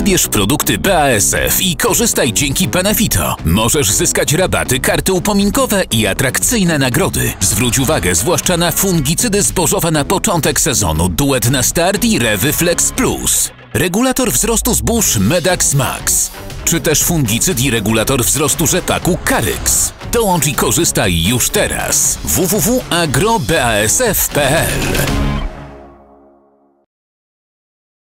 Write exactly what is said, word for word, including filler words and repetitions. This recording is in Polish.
Wybierz produkty B A S F i korzystaj dzięki Benefito. Możesz zyskać rabaty, karty upominkowe i atrakcyjne nagrody. Zwróć uwagę zwłaszcza na fungicydy zbożowe na początek sezonu, duet na start i Rewy Flex Plus. Regulator wzrostu zbóż Medax Max. Czy też fungicyd i regulator wzrostu rzepaku Caryx. Dołącz i korzystaj już teraz. w w w kropka agro kropka b a s f kropka p l